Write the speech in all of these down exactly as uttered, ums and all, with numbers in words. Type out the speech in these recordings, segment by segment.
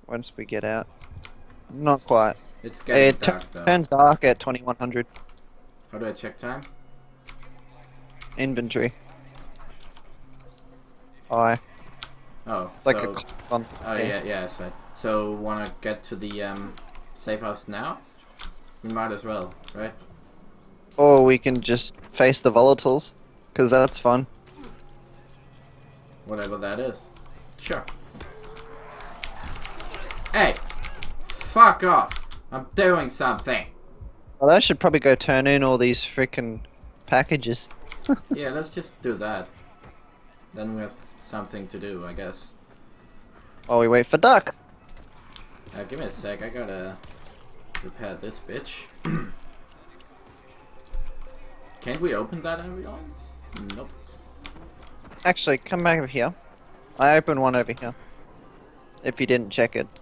once we get out. Not quite. It's getting It dark though. turns dark at twenty-one hundred. How do I check time? Inventory. I. Oh, Like so... a clock on. Oh yeah, yeah, that's right. So, wanna get to the um, safe house now? We might as well, right? Or we can just face the volatiles, because that's fun. Whatever that is. Sure. Hey! Fuck off! I'm doing something! Well, I should probably go turn in all these freaking packages. Yeah, let's just do that. Then we have something to do, I guess. While we wait for Duck. Uh, give me a sec, I gotta repair this bitch. Can't we open that ambulance? Nope. Actually, come back over here. I opened one over here. If you didn't check it.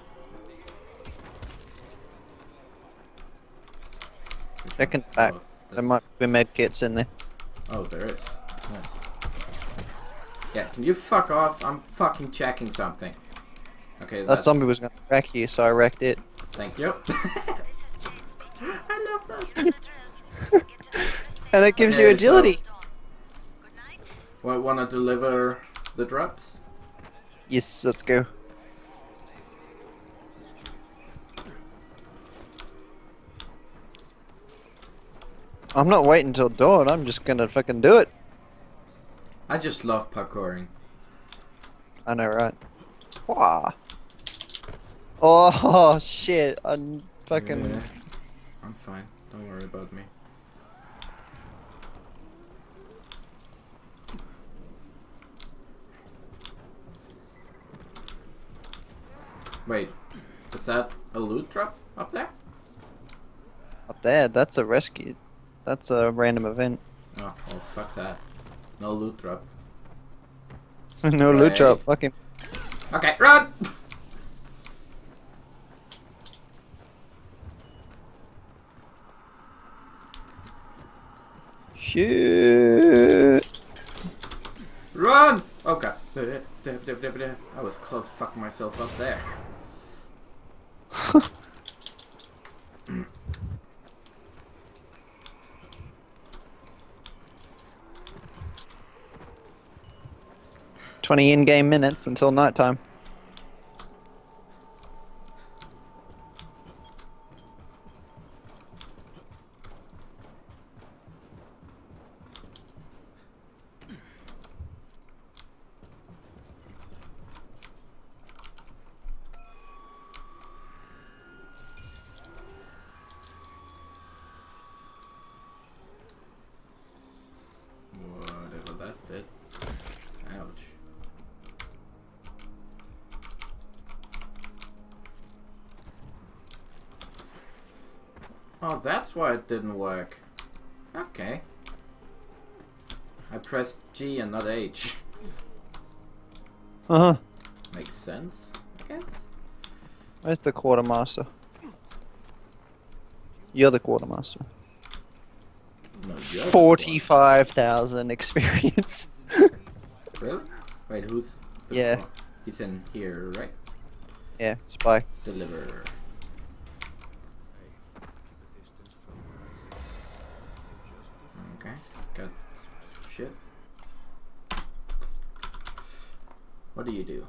Second back. Oh, There might be med kits in there. oh, there is. Nice. Yeah, can you fuck off? I'm fucking checking something. Okay, That that's... zombie was gonna wreck you, so I wrecked it. Thank you. I love that. And it gives Okay, you agility. So, wa- wanna deliver the drugs? Yes, let's go. I'm not waiting till dawn, I'm just gonna fucking do it. I just love parkouring. I know, right? Wah. Oh shit! I'm fucking. Yeah. I'm fine. Don't worry about me. Wait, is that a loot drop up there? Up there, that's a rescue. That's a random event. Oh, well, fuck that. No loot drop. No loot Right. drop. Fucking. Okay, run! Shit. Run! Okay. I was close to fucking myself up there. Twenty in-game minutes until nighttime. Whatever that did. Ouch. Oh, that's why it didn't work. Okay. I pressed G and not H. Uh huh. Makes sense, I guess. Where's the quartermaster? You're the quartermaster. No, you're the Forty-five thousand experience. one. Really? Wait, who's... The Yeah. oh, he's in here, right? Yeah, spy. Deliver. Okay, got shit. What do you do?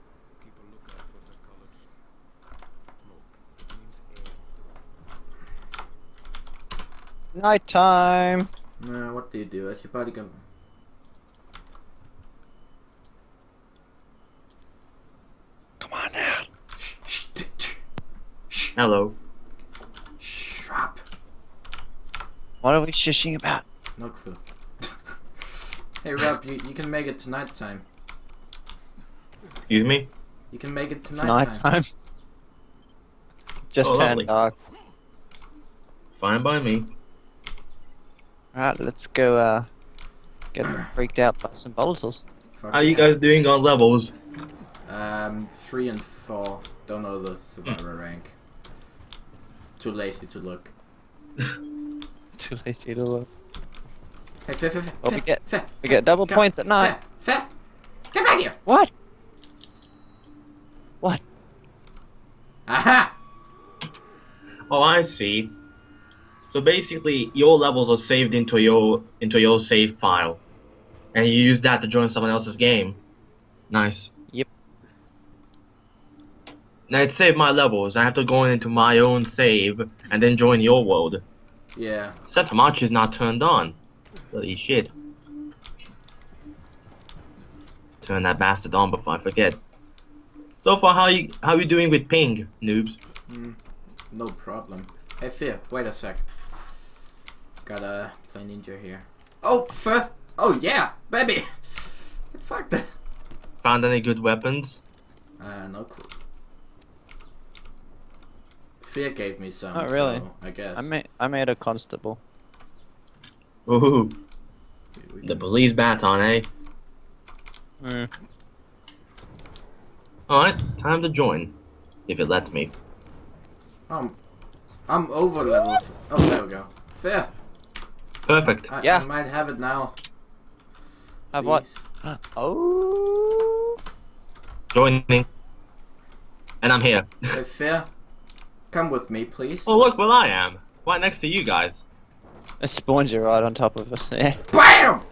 Nighttime. Nah, what do you do? I should probably go... Come on now. Shh, shh, shh, shh. Hello. Shh, Rob. What are we shushing about? No clue. Hey Rob, you, you can make it tonight time. Excuse me? You can make it It's tonight time. nighttime. Just Oh, turned lovely. dark. Fine by me. Alright, let's go uh get freaked out by some volatiles. Fuck How you yeah. guys doing on levels? Um, three and four. Don't know the survivor rank. Too lazy to look. Too lazy to look. Hey, Fe, Fe, Fe, Well, we Fe, get- Fe, we Fe, get double come. points at night. Fe, Fe, get back here! What? What? Aha! Oh, I see. So basically, your levels are saved into your into your save file, and you use that to join someone else's game. Nice. Yep. Now it saved my levels. I have to go into my own save and then join your world. Yeah. Set march is not turned on. Holy shit. Turn that bastard on before I forget. So far, how you how you doing with ping, noobs? Mm, no problem. Hey, Fear, wait a sec. Gotta play ninja here. Oh, first. Oh yeah, baby. Fuck that. Found any good weapons? Uh, no clue. Fear gave me some. Not really. So I guess. I made I made a constable. Ooh, We the can- police baton, eh? Mm. Alright, time to join. If it lets me. Um, I'm over level. f- Oh, there we go. Fair. Perfect. I, Yeah. I might have it now. Have what? please. Oh. Joining. And I'm here. Hey, Fair. Come with me, please. Oh, look where I am. Right next to you guys. It spawns you right on top of us. Yeah. BAM!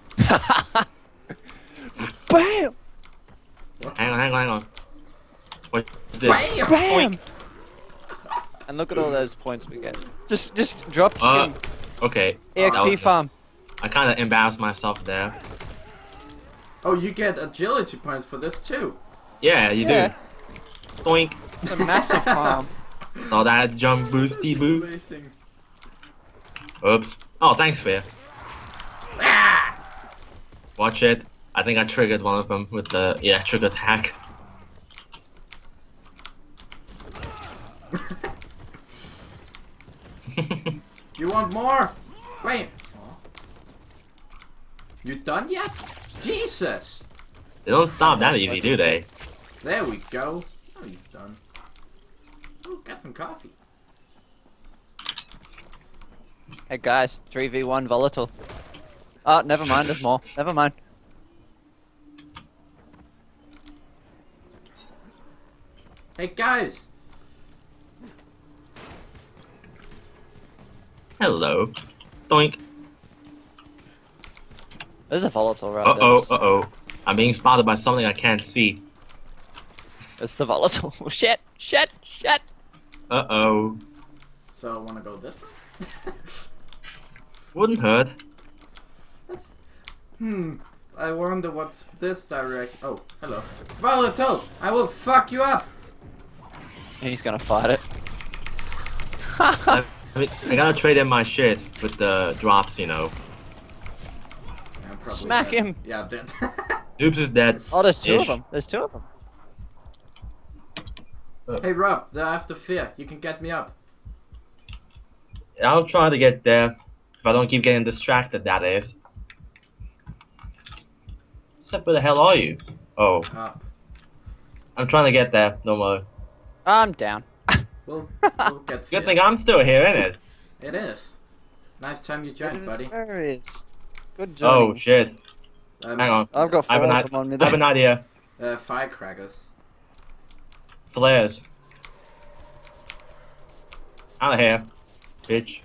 Bam! Hang on, hang on, hang on. What's this? BAM! Bam! And look at all those points we get. Just, just drop kick Uh, him. okay. E X that P was- farm. I kind of embarrassed myself there. Oh, you get agility points for this too. Yeah, you Yeah. do. Doink. It's a massive farm. Saw that jump boosty boo. Amazing. Oops. Oh, thanks, Fear. Ah! Watch it. I think I triggered one of them with the electric attack. You want more? Wait. You done yet? Jesus! They don't stop that easy, do they? There we go. Oh, he's done. Oh, got some coffee. Hey guys, three v one volatile. Oh, never mind, there's more. Never mind. Hey guys! Hello. Doink. There's a volatile right Uh oh, there. uh oh. I'm being spotted by something I can't see. It's the volatile. Shit, shit, shit. Uh oh. So, wanna go this way? Wouldn't hurt. That's... Hmm. I wonder what's this direct... Oh, hello. Volatile! I will fuck you up! He's gonna fight it. I, I mean, I gotta trade in my shit with the drops, you know. Yeah, I'm probably Smack dead. him. Yeah, dead. Oops is dead. Oh, there's two Ish. of them. There's two of them. Hey Rob, they're after Fear. You can get me up. I'll try to get there. If I don't keep getting distracted, that is. Except where the hell are you? Oh, Up. I'm trying to get there. No more. I'm down. We'll, we'll get Fear. Good thing I'm still here, ain't it? It is. Nice time you joined, buddy. There it is. Good Oh job. shit. Um, Hang on. I've got I four have, of an, them on me I have there. an idea. Uh, firecrackers. Flares. Out of here, bitch.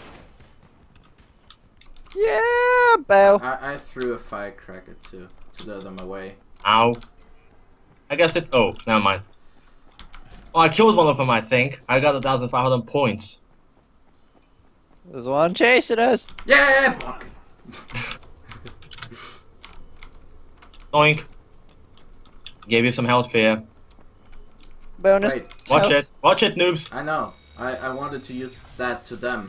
Yeah, Bale. I, I threw a firecracker too, to lure them away. Ow. I guess it's. Oh, never mind. Oh, I killed one of them, I think. I got a thousand five hundred points. There's one chasing us. Yeah! Fuck. Doink. Gave you some health fear. Bonus. Wait, Watch health. it. Watch it, noobs. I know. I, I wanted to use that to them.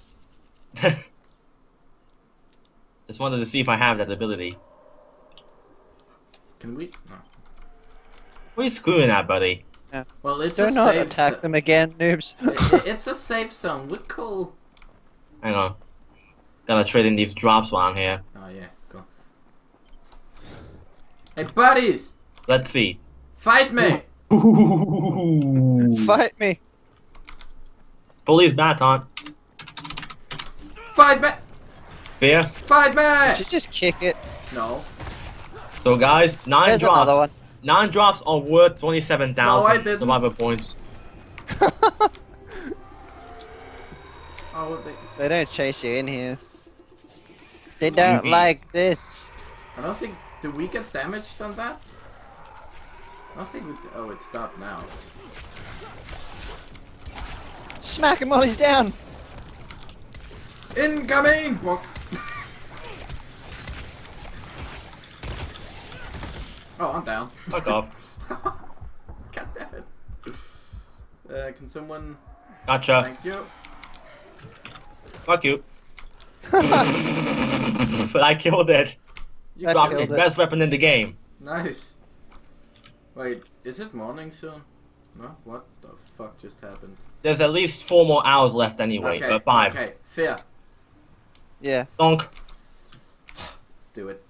Just wanted to see if I have that ability. Can we? No. What are you screwing at, buddy? Well, it's Do a not safe attack zo- them again, noobs. I- I- it's a safe zone. We're cool. Hang on. Gotta trade in these drops while I'm here. Oh yeah, go. Hey buddies, Let's see. fight me! Ooh. Fight me. Police baton. Fight me! Fear. Fight Did you me! just kick it? No. So guys, nine There's drops. another one. Nine drops are worth twenty-seven No, I thousand didn't. survivor points. Oh, they, They don't chase you in here. They don't mean? like this. I don't think. Do we get damaged on that? I don't think we. Oh, it stopped now. Smack him while he's down. Incoming! Book. Oh, I'm down. Fuck off. God damn it. Uh, can someone... Gotcha. Thank you. Fuck you. But I killed it. You That Dropped killed the it. best weapon in the game. Nice. Wait, is it morning soon? No? What the fuck just happened? There's at least four more hours left anyway. Okay, Uh, five. okay. Fear. Yeah. Donk. Do it.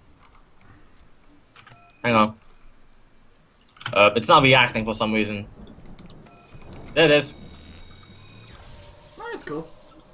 Hang on. Uh, it's not reacting for some reason. There it is. Oh, it's cool.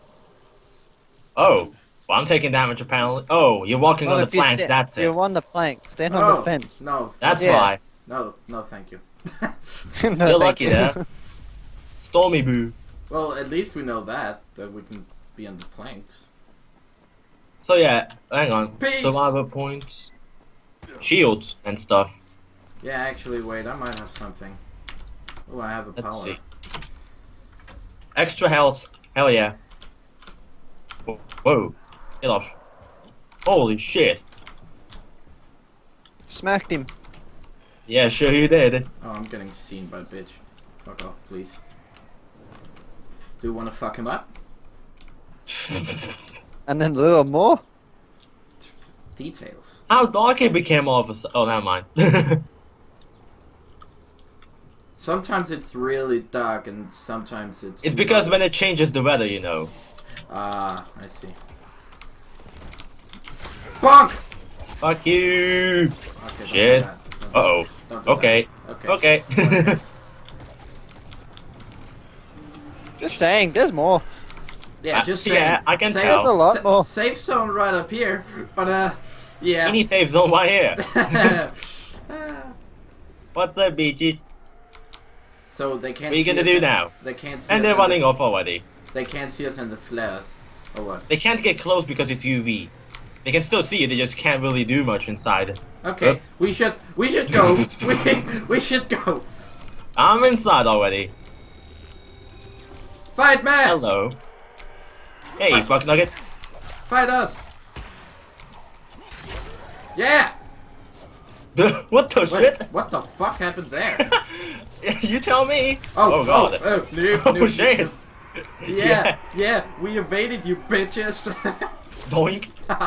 Oh. Well, I'm taking damage apparently. Oh, you're walking Well, on if the you planks, sta- that's it. You're on the plank. Stand on Oh, the fence. No. That's Yeah. why. No, no, thank you. No, You're thank lucky you. there. Stormy boo. Well, at least we know that, that we can be on the planks. So yeah, hang on. Peace. Survivor points. Shields and stuff. Yeah, actually, wait, I might have something. Oh, I have a Let's power. see. Extra health. Hell yeah. Whoa. Whoa. Get off. Holy shit. Smacked him. Yeah, sure you did. Oh, I'm getting seen by bitch. Fuck off, please. Do you want to fuck him up? And then a little more. Details. How dark it became all of a sudden. Oh, never mind. Sometimes it's really dark and sometimes it's... It's because when it changes the weather, you know. Ah, I see. Bonk! Fuck you. Okay, don't Shit. do that. Don't do Uh oh. that. Don't do Okay. that. Okay. Just saying, there's more. Yeah, Uh, just yeah, saying. I can safe, tell. There's a lot sa- more. Safe zone right up here, but uh, yeah. Mini safe zone right here. What's up, Beachy? So they can't. What are you see gonna us do in- now? They can't see And us they're in running the, off already. They can't see us in the flares. Or what? They can't get close because it's U V. They can still see you, they just can't really do much inside. Okay, Oops. we should we should go. we we should go. I'm inside already. Fight man! Hello. Hey, Buck Nugget. Fight us! Yeah! What the Wait, shit? what the fuck happened there? You tell me. Oh, Oh, god. Oh, oh, noob, Oh, noob, shit. noob. Yeah, yeah, we evaded you bitches. Doink.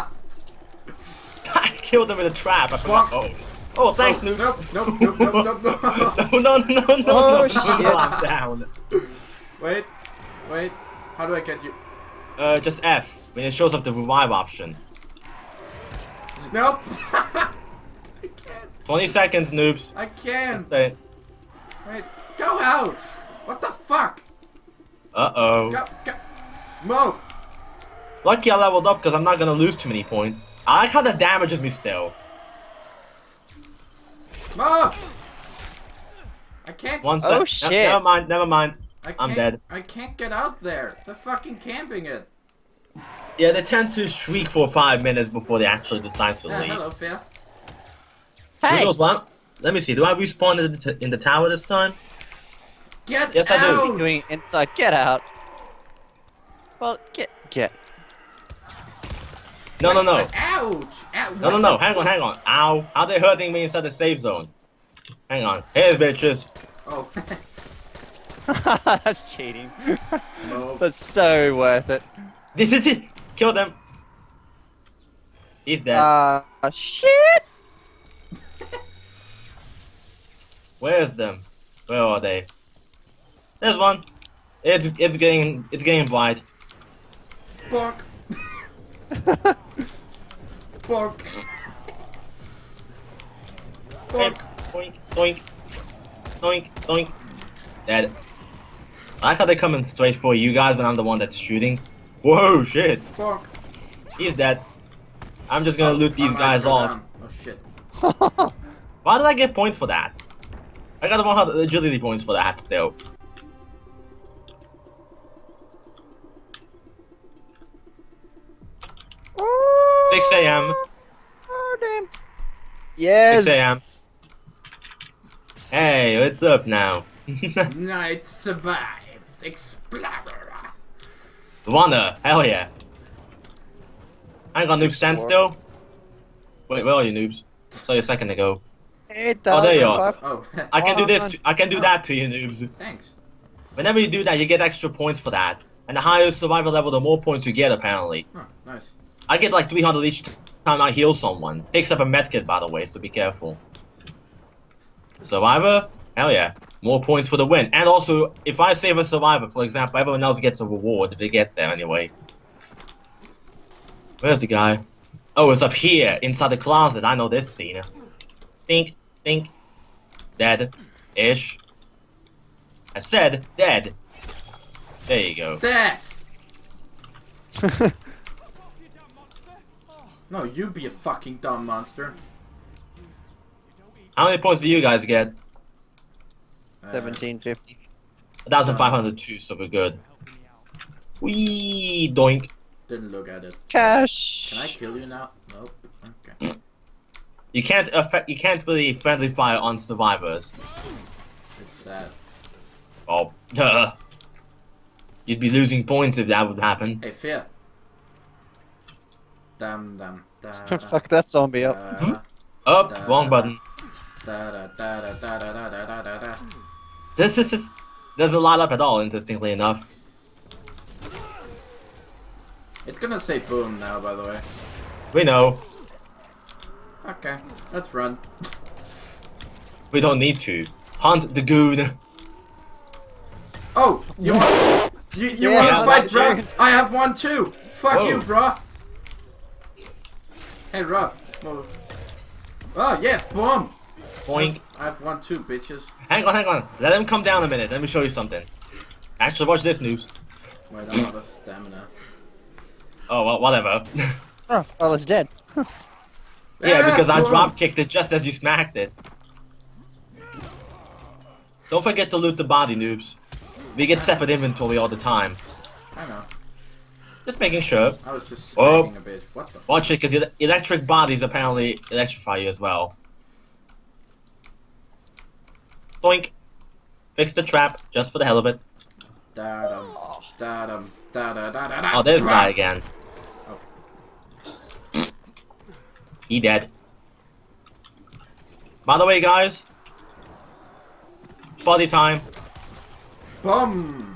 I killed him in a trap. I forgot. Fuck. Oh. Oh, thanks, Oh, noob. nope, nope, nope, nope, nope, nope. No, no, no, no, no, Oh, no, shit. no, I'm down. Wait, wait, how do I get you? Uh, just F when it shows up the revive option. Nope! I can't, twenty seconds, noobs. I can't. Just say. Wait, go out! What the fuck? Uh oh. Go, go, move! Lucky I leveled up because I'm not gonna lose too many points. I like how that damages me still. Move! I can't. One sec. Oh, Ne- shit. Never mind, never mind. I can't, I'm dead. I can't get out there. They're fucking camping it. Yeah, they tend to shriek for five minutes before they actually decide to Yeah, leave. hello, Fair. Hey! Who knows what? Let me see. Do I respawn in the, t in the tower this time? Get Yes, I do. out! What's he doing inside? Get out. Well, get get. No, no, no. Ouch! Ouch. No, no, no. Hang on, hang on. Ow. How they hurting me inside the safe zone? Hang on. Here's bitches. Oh. That's cheating. No. That's so worth it. This is it. Kill them. He's dead. Uh, shit! Where's them? Where are they? There's one. It's it's getting it's getting bright. Bonk. Bonk. Hey, Bonk. doink, doink, doink, doink. Dead. I like how they're coming straight for you guys when I'm the one that's shooting. Whoa, shit. Bonk. He's dead. I'm just gonna Oh, loot these I might guys go off. down. Oh shit. Why did I get points for that? I got one hundred agility points for that still. six A M Oh damn. Yes. six A M Hey, what's up now? Night survived. Explorer. Wanna? Hell yeah. Hang on, noob, stand still. Wait, where are you, noobs? Saw you a second ago. Hey, Oh, there you darling, are. Pop. Oh, I can do this. on. To, I can do Oh. that to you, noobs. thanks. Whenever you do that, you get extra points for that. And the higher survival level, the more points you get, apparently. Oh, nice. I get like three hundred each time I heal someone. Takes up a medkit, by the way, so be careful. Survivor? Hell yeah. More points for the win. And also, if I save a survivor, for example, everyone else gets a reward if they get there anyway. Where's the guy? Oh, it's up here, inside the closet. I know this scene. Think, think. Dead. Ish. I said dead. There you go. Dead! No, you be a fucking dumb monster. How many points do you guys get? Uh, Seventeen fifty. one thousand five hundred two, so we're good. Wee doink. Didn't look at it. Cash. Can I kill you now? Nope. Okay. You can't affect. You can't really friendly fire on survivors. It's sad. Oh, duh. You'd be losing points if that would happen. Hey, Fear. Dum dum. Da, Fuck that zombie up. da, Up, Da- wrong button. da, da, da, da, da, da, da, da, da, da. This is doesn't light up at all. Interestingly enough. It's gonna say boom now, by the way. We know. Okay, let's run. We don't need to. Hunt the goon. Oh, you want you you Yeah, want to fight, that's bro? true. I have one too. Fuck Whoa. you, bro. Hey, Rob. Move. Oh yeah, boom. Boink. I have one too, bitches. Hang on, hang on. Let him come down a minute. Let me show you something. Actually, watch this, noobs. Wait, I'm out of stamina. Oh, well, whatever. Oh, well, it's dead. Yeah, because I boom. drop kicked it just as you smacked it. Don't forget to loot the body, noobs. We get separate inventory all the time. I know. Just making sure. I was just Oh. smacking a bitch. What the? Watch it, because electric bodies apparently electrify you as well. Doink. Fix the trap, just for the hell of it. Da dum da dum da da da da da. Oh, there's the guy again. Oh. He dead. By the way, guys. Body time. Boom.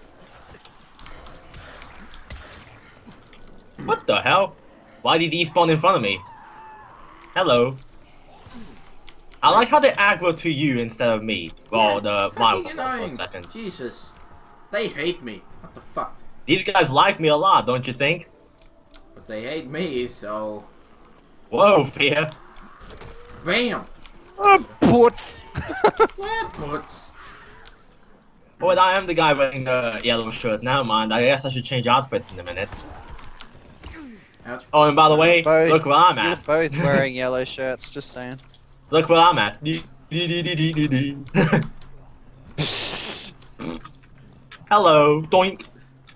What the hell? Why did he spawn in front of me? Hello. I like how they aggro to you instead of me. Well, the Fucking rival boss for a annoying. second. Jesus. They hate me. What the fuck? These guys like me a lot, don't you think? But they hate me, so. Whoa, Fear. Bam. Oh, putz. What? What's? Oh, wait, I am the guy wearing the yellow shirt. Never mind. I guess I should change outfits in a minute. Ouch. Oh, and by the way, Both. look where I'm You're at. both wearing yellow shirts, just saying. Look where I'm at. Dee, dee, dee, dee, dee, dee. Hello. Doink.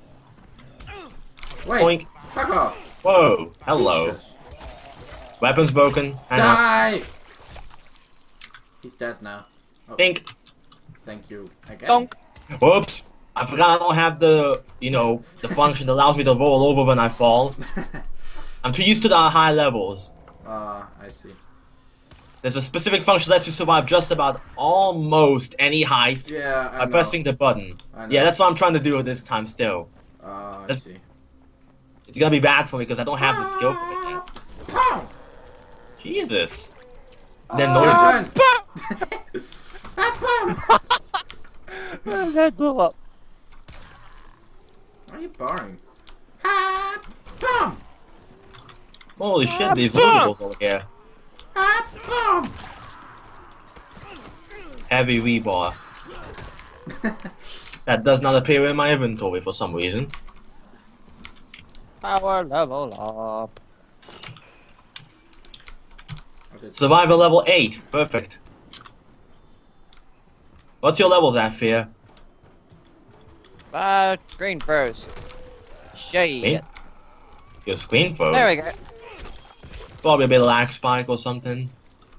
Wait. Doink. Fuck off. Whoa. Hello. Jesus. Weapons broken. Hang on. Die. He's dead now. Oh, Think. thank you. Again. Donk. Whoops. I forgot I don't have the, you know, the function that allows me to roll over when I fall. I'm too used to the high levels. Ah, uh, I see. There's a specific function that lets you survive just about almost any height Yeah, I by know. pressing the button. I know. Yeah, that's what I'm trying to do this time still. Ah, uh, I That's- see. It's gonna be bad for me because I don't have the skill for it yet. Pow! Jesus. Then Your noises. turn. Ah, boom! His head blew up. Why are you barring? Ah, boom! Holy shit, these lootables over here. Ah, boom! Heavy rebar. That does not appear in my inventory for some reason. Power level up. Survival level eight. Perfect. What's your levels at, Fear? Uh, green froze. Shit. Screen? Your screen froze. There we go. Probably a bit of lag spike or something.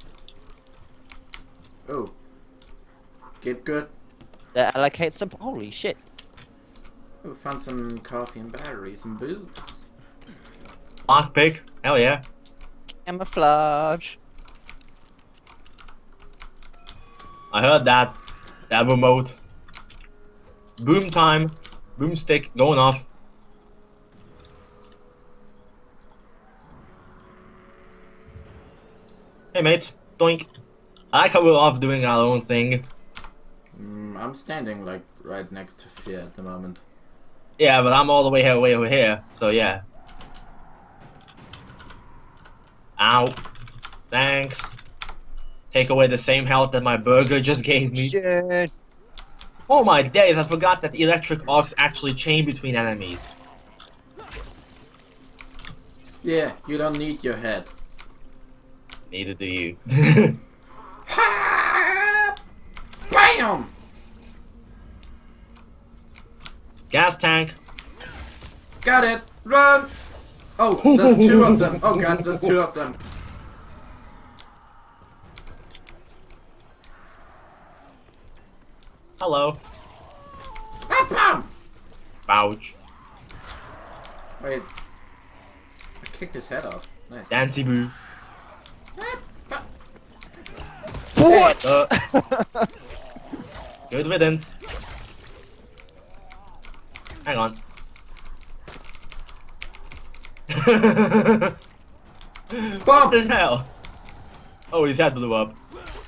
Oh. Get good. That allocates some. Holy shit. Oh, found some coffee and batteries and boots. Lockpick. Hell yeah. Camouflage. I heard that. That remote. Boom time. Boomstick going off. Hey mate. Doink. I like how we're off doing our own thing. Mm, I'm standing like right next to Fear at the moment. Yeah, but I'm all the way here, way over here. So yeah. Ow. Thanks. Take away the same health that my burger just gave me. Shit. Oh my days, I forgot that electric arcs actually chain between enemies. Yeah, you don't need your head. Neither do you. Ha! Bam! Gas tank. Got it! Run! Oh, there's two of them. Oh god, there's two of them. Hello. Ah, bam! Ouch. Wait. I kicked his head off. Nice. Dancy boo. What? Uh, good riddance. Hang on. What the hell? Oh, his head blew up.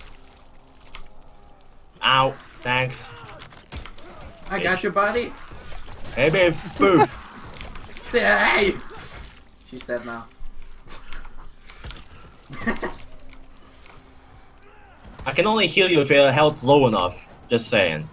Ow. Thanks. I got your body. Hey babe. Boo. Hey! She's dead now. I can only heal you if your health's low enough. Just saying.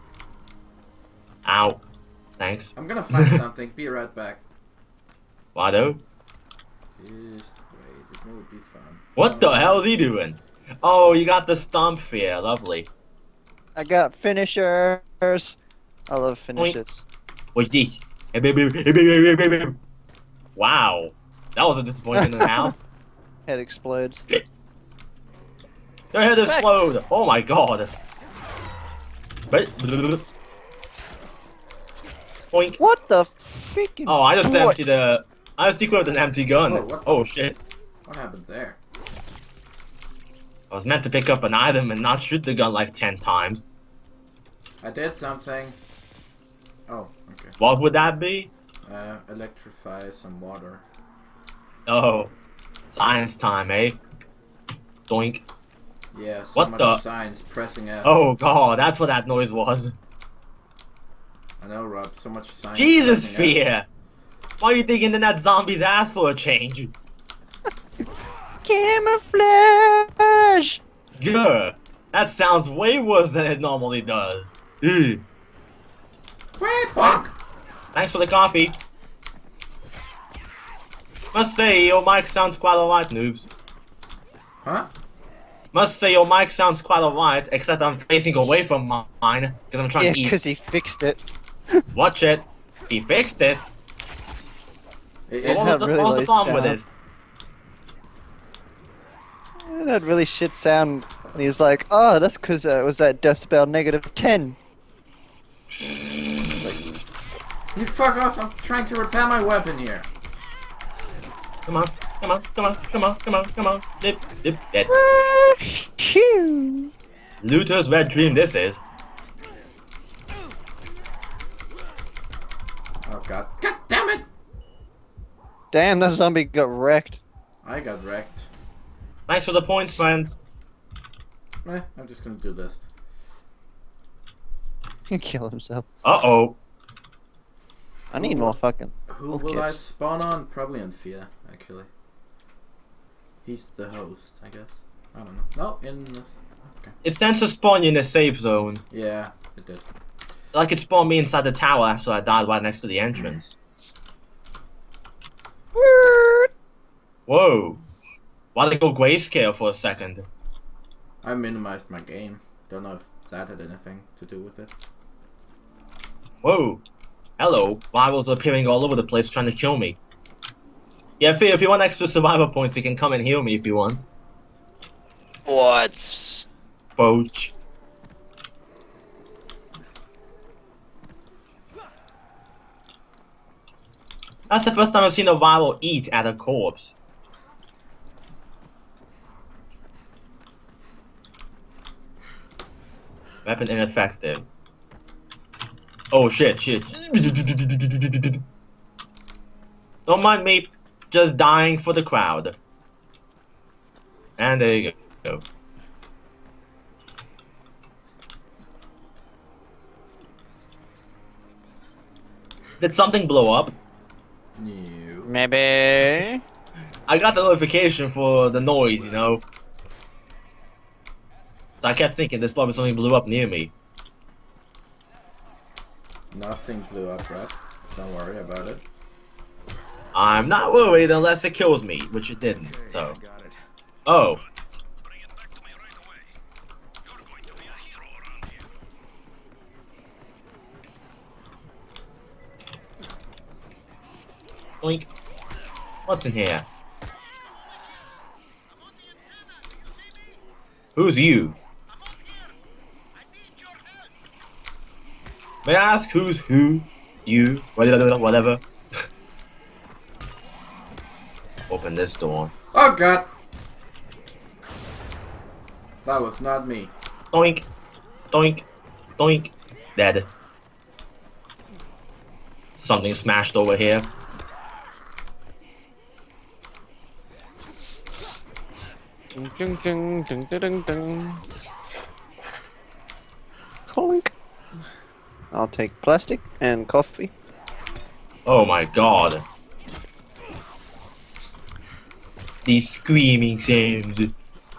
Ow. Thanks. I'm gonna find something. Be right back. Wado? Just wait. It would be fun. What the hell is he doing? Oh, you got the stomp fear. Lovely. I got finishers. I love finishers. What's this? Hey, baby, hey, baby, hey, baby. Wow. That was a disappointment in the half. Head explodes. Their head explode. Oh my god. But. Boink. What the freaking? Oh, I just what? emptied a. I just equipped an empty gun. Whoa, what? Oh shit. What happened there? I was meant to pick up an item and not shoot the gun like ten times. I did something. Oh, okay. What would that be? Uh, electrify some water. Oh. Science time, eh? Doink. Yeah, so What much the- science pressing F. Oh god, that's what that noise was. I know, Rob. So much science. Jesus, pressing F. fear! Why are you digging in that zombie's ass for a change? Camouflage. Grr. That sounds way worse than it normally does. Ew. Wait, bonk! Thanks for the coffee. Must say, your mic sounds quite alright, noobs. Huh? Must say, your mic sounds quite alright, except I'm facing away from mine, because I'm trying Yeah, to eat. because he fixed it. Watch it. He fixed it. It, Well, it what was had the, really what was the low problem with it? sound. It had really shit sound. And he's like, oh, that's because uh, it was at decibel negative ten. You fuck off! I'm trying to repair my weapon here. Come on, come on, come on, come on, come on, come on. Dip, dip, dead. Phew. Luther's wet dream this is. Oh god. God damn it! Damn, that zombie got wrecked. I got wrecked. Thanks for the points, friend. Eh, I'm just gonna do this. He killed himself. Uh-oh. I need more fucking. Who health will I kits. spawn on? Probably on Fear, actually. He's the host, I guess. I don't know. No, in this. Okay. It tends to spawn you in a safe zone. Yeah, it did. Like it spawned me inside the tower after I died right next to the entrance. Whoa. Why'd they go grayscale for a second? I minimized my game. Don't know if that had anything to do with it. Whoa. Hello. Rivals are appearing all over the place trying to kill me. Yeah, Fear, if you want extra survivor points, you can come and heal me if you want. What? Poach. That's the first time I've seen a viral eat at a corpse. Weapon ineffective. Oh shit, shit. Don't mind me just dying for the crowd. And there you go. Did something blow up? No. Maybe. I got the notification for the noise, you know. So I kept thinking this probably something blew up near me. Nothing blew up, right? Don't worry about it. I'm not worried unless it kills me, which it didn't, so. Oh. Oink. What's in here? Who's you? May I ask who's who? You? Whatever. Whatever. Open this door. Oh god! That was not me. Doink. Doink. Doink. Dead. Something smashed over here. Ding, ding, ding, ding, ding, ding, ding. Clink. I'll take plastic and coffee. Oh my god. These screaming sounds.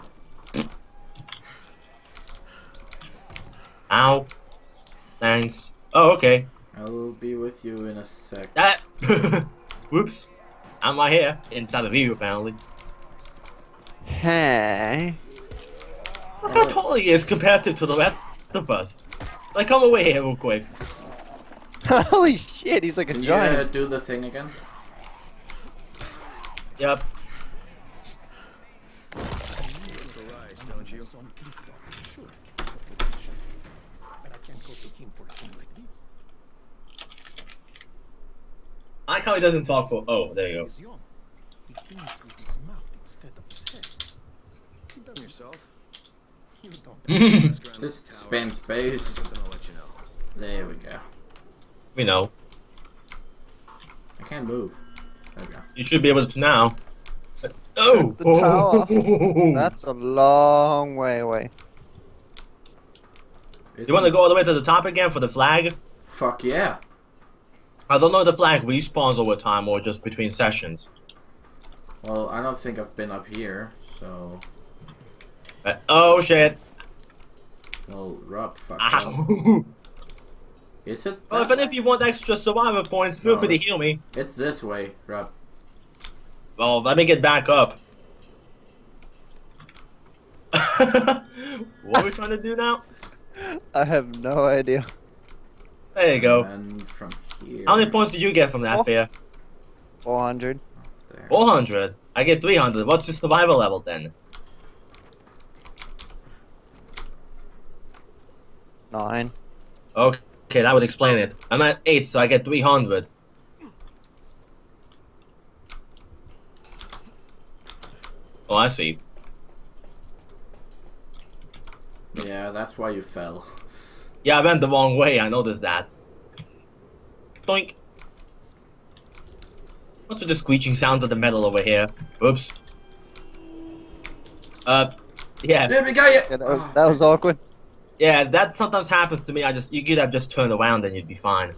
Ow. Thanks. Oh, okay. I will be with you in a sec. Ah. Whoops. I'm right here. Inside of you, apparently. Hey. Look how tall he is compared to, to the rest of us. Like, come away here real quick. Holy shit, he's like a Can you giant. uh, do the thing again? Yep. I like how he doesn't talk for. Oh, there you go. He thinks with his mouth instead of his head. He does yourself. You don't. Just spam space. There we go. We know. I can't move. There we go. You should be able to now. Oh! The tower. That's a long way away. You want to go all the way to the top again for the flag? Fuck yeah. I don't know if the flag respawns over time or just between sessions. Well, I don't think I've been up here, so... Uh, oh shit! Well, Rob, fuck. Ow! Is it? Well, if any of you want extra survivor points, feel No, free to it's- heal me. It's this way, Rob. Well, let me get back up. What are we trying to do now? I have no idea. There you go. And from here... How many points did you get from that, Oh. Fear? four hundred. There. four hundred. I get three hundred. What's the survival level then? Nine. Okay, that would explain it. I'm at eight, so I get three hundred. Oh, I see. Yeah, that's why you fell. Yeah, I went the wrong way, I noticed that. Doink. What's with the screeching sounds of the metal over here? Oops. Uh, yeah. There we go, yeah! Yeah, that was, that was awkward. Yeah, that sometimes happens to me. I just, you could have just turned around and you'd be fine.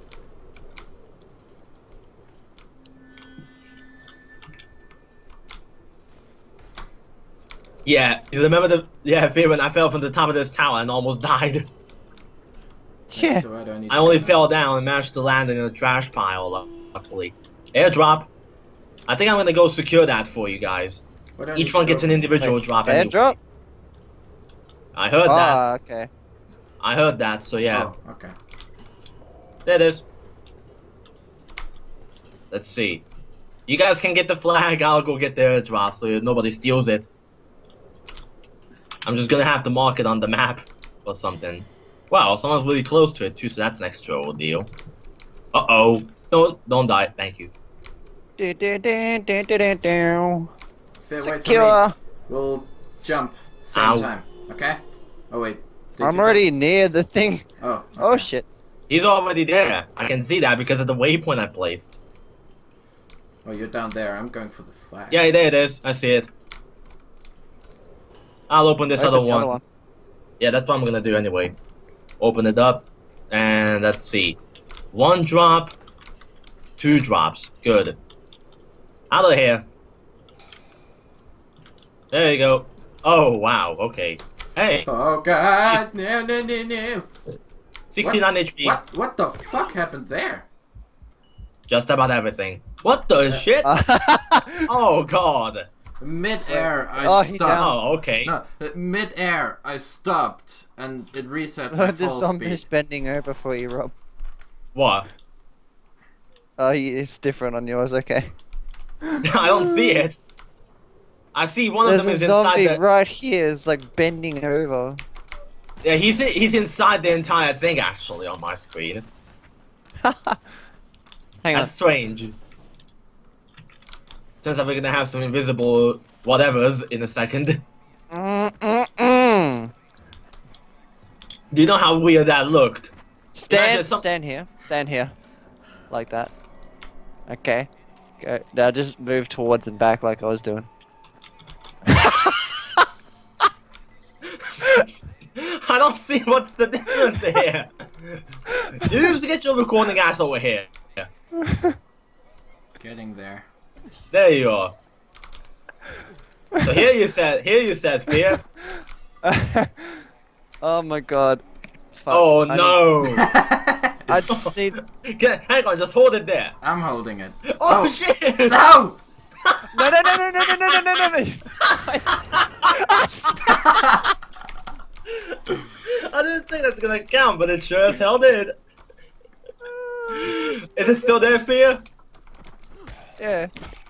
Yeah, you remember the, yeah, Fear, when I fell from the top of this tower and almost died. Yeah. So I, don't need I to only go fell now. down and managed to land in a trash pile, luckily. Airdrop. I think I'm gonna go secure that for you guys. Where do I need Each to one go gets an from? individual Like, drop. anyway. Airdrop? I heard that. Ah, okay. I heard that, so yeah. Oh, okay. There it is. Let's see. You guys can get the flag, I'll go get the airdrop so nobody steals it. I'm just gonna have to mark it on the map or something. Wow, someone's really close to it too, so that's an extra ordeal. Uh-oh. Don't, don't die, thank you. Do, do, do, do, do, do, do. Fair, wait for Secure. me. We'll jump same Ow. time. Okay? Oh wait. Did I'm you already jump? near the thing. Oh. Okay. Oh shit. He's already there. I can see that because of the waypoint I placed. Oh, you're down there. I'm going for the flag. Yeah, there it is. I see it. I'll open this Open other the one. other one. Yeah, that's what I'm gonna do anyway. Open it up, and let's see. One drop, two drops. Good. Out of here. There you go. Oh, wow. Okay. Hey, Oh god! Jesus. No, no, no, no! sixty-nine H P. What? What the fuck happened there? Just about everything. What the shit? Oh, God. Mid-air, I Oh, he stopped. down. Oh, okay. No, uh, mid-air, I stopped, and it reset my The full zombie's speed. bending over for you, Rob. What? Oh, it's different on yours. Okay. I don't see it. I see one There's of them a is inside zombie the... right here. It's like bending over. Yeah, he's he's inside the entire thing actually on my screen. Hang on. That's strange. Turns out we're gonna have some invisible whatevers in a second. Mm mm mm. Do you know how weird that looked? Stand, Imagine some- stand here. Stand here. Like that. Okay. Go. Now just move towards and back like I was doing. I don't see what's the difference here. You just get your recording ass over here. Getting there. There you are. So here you said, here you said fear. Oh my god. Fuck. Oh I no. Need, I just need. Get, hang on, just hold it there. I'm holding it. Oh, shit! No! No no no no no no no no no no! I didn't think that's gonna count, but it sure as hell did. Is it still there, Fear? Yeah.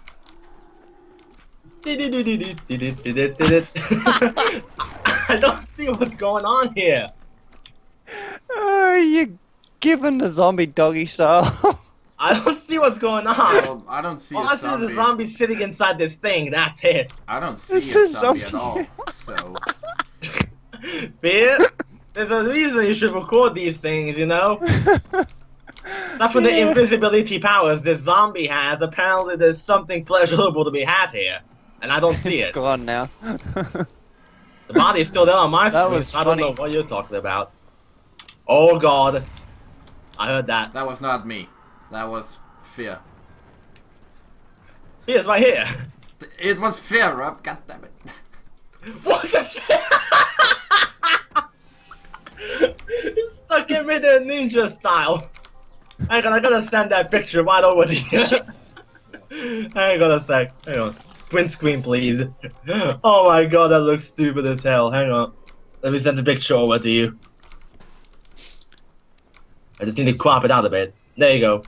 I don't see what's going on here. Oh, you're giving the zombie doggy style. I don't see what's going on. Well, I don't see All a I see is zombie. a zombie sitting inside this thing, that's it. I don't see It's a a zombie at zombie. all. So Fear? There's a reason you should record these things, you know? Not for the Yeah. invisibility powers this zombie has, apparently there's something pleasurable to be had here. And I don't see It's it. gone now. The body's still there on my That screen, was so I don't know funny. what you're talking about. Oh god. I heard that. that was not me. That was fear. Here's right here. It was fear, Rob. God damn it. What the shit? It's stuck in mid there ninja style. Hang on, I gotta send that picture right over to you. Hang on a sec. Hang on. Print screen, please. Oh my god, that looks stupid as hell. Hang on. Let me send the picture over to you. I just need to crop it out a bit. There you go.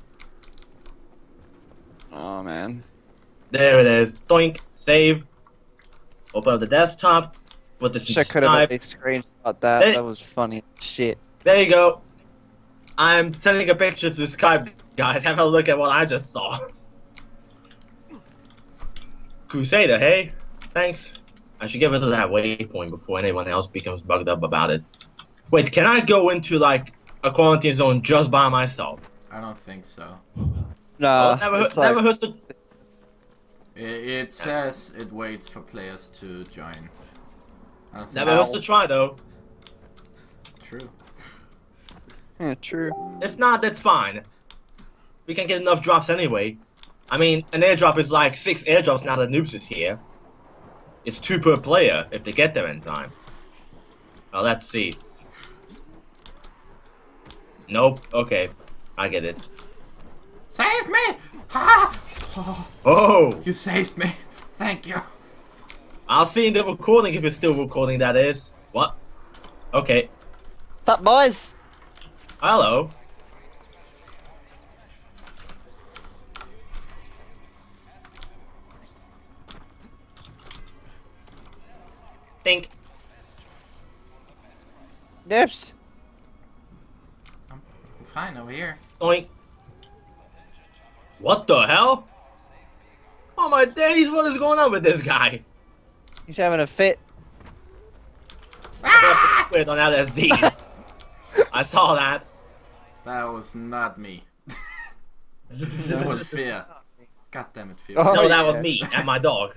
Oh man. There it is. Doink. Save. Open up the desktop. Put this in Wish I could have Skype. a screenshot that. Hey. That was funny as shit. There you go. I'm sending a picture to Skype, guys. Have a look at what I just saw. Crusader, hey? Thanks. I should get rid of that waypoint before anyone else becomes bugged up about it. Wait, can I go into, like, a quarantine zone just by myself? I don't think so. No, Oh, never, it's hu- like, never hurts to... It, it says it waits for players to join. I don't think Never hurts to try, though. True. yeah, true. If not, that's fine. We can get enough drops anyway. I mean, an airdrop is like six airdrops now that Noobs is here. It's two per player if they get there in time. Well, let's see. Nope. Okay. I get it. Save me! Ha! Oh, Oh! you saved me. Thank you. I'll see in the recording if it's still recording, that is. What? Okay. What's up, boys? Hello. Think. Nips. I'm fine over here. Doink. What the hell? Oh my days, what is going on with this guy? He's having a fit. I quit on L S D. I saw that. That was not me. That was Fear. God damn it, Fear. Oh, No, that was yeah. me and my dog.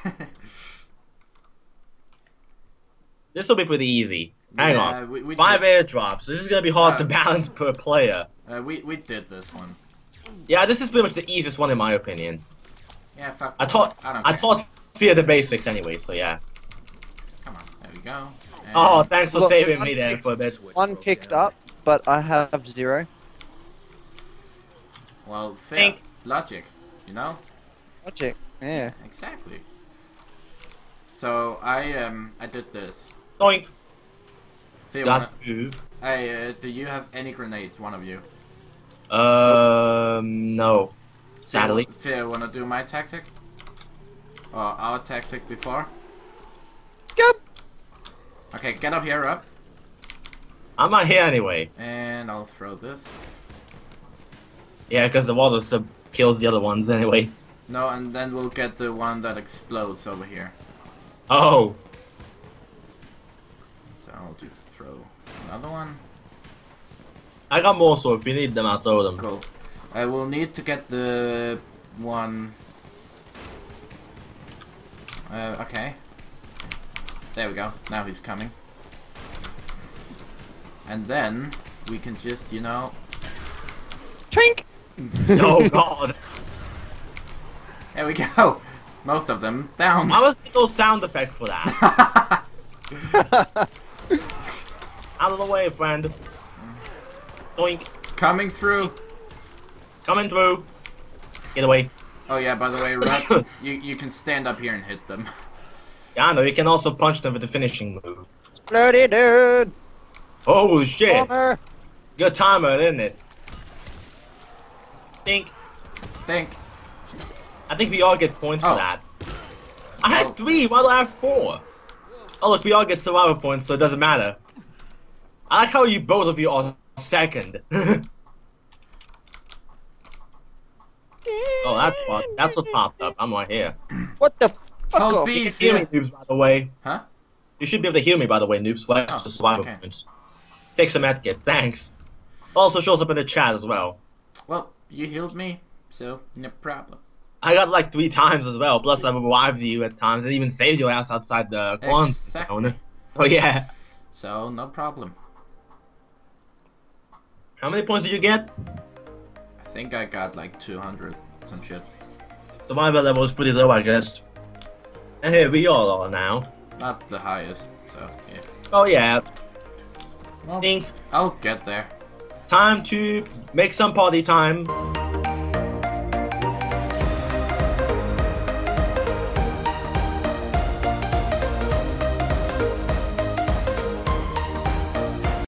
This will be pretty easy. Hang Yeah, on. we- we Five did- airdrops. This is gonna be hard Uh, to balance per player. Uh, we we did this one. Yeah, this is pretty much the easiest one in my opinion. Yeah, fuck. I taught I don't I care. taught Fear the basics anyway, so yeah. Come on, there we go. And Oh, thanks for Look, saving one me there picked- for a bit. One picked up, but I have zero. Well, fair. Think. Logic, you know? Logic. Yeah. Exactly. So I um I did this. Doink. Fear, Got wanna, two. hey, uh, do you have any grenades? One of you. Um, no. Sadly. Fear, Fear, wanna do my tactic? Or our tactic before? Yep. Okay, get up here, up, I'm not here anyway. and I'll throw this. Yeah, because the water sub kills the other ones anyway. No, and then we'll get the one that explodes over here. Oh. So I'll just throw another one. I got more, so if you need them, I'll throw them. Cool. I will need to get the one. Uh, okay. There we go. Now he's coming. And then we can just, you know. Twink. Oh god. There we go. Most of them down. Why was there no sound effect for that? Out of the way, friend. Doink. Coming through. Coming through. Get away. Oh yeah, by the way, Rut, you you can stand up here and hit them. Yeah, I know, you can also punch them with the finishing move. Bloody dude. Oh shit. Bomber. Good timer, isn't it? Think. Think. I think we all get points Oh. for that. I had Oh. three, why do I have four? Oh look, we all get survivor points, so it doesn't matter. I like how you both of you are second. Oh, that's what that's what popped up. I'm right here. What the fuck Hold off? B, You can heal me, Fear. noobs, by the way. Huh? You should be able to heal me, by the way, noobs. Flex Oh, the survivor okay. points. Take some medkit, thanks. Also shows up in the chat as well. Well, you healed me, so no problem. I got like three times as well. Plus, I revived you at times and even saved your ass outside the quarantine Exactly. zone. Oh yeah. So no problem. How many points did you get? I think I got like two hundred, some shit. Survivor level is pretty low, I guess. And here we all are now. Not the highest, so yeah. Oh yeah. Well, Think I'll get there. time to make some party time.